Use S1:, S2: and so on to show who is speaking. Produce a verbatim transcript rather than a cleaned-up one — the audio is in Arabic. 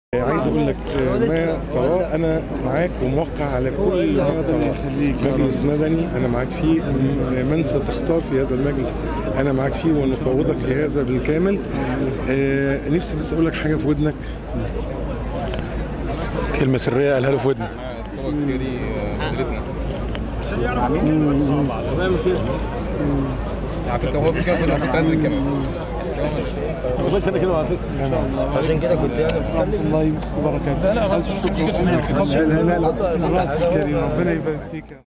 S1: عايز اقول لك ما تراه انا معاك وموقع على كل ما تراه. مجلس مدني انا معاك فيه، من ستختار في هذا المجلس انا معاك فيه ونفوضك في هذا بالكامل. نفسي بس اقول لك حاجه في ودنك،
S2: كلمه سريه قالها له في ودنك.
S3: صور كتير دي مديرتنا على فكره. هو مش كده كله عشان تنزل كمان
S4: كده كده عشان كده كنت يعني بتتكلم الله وبركاته.
S1: لا لا لا لا لا ربنا يبارك فيك.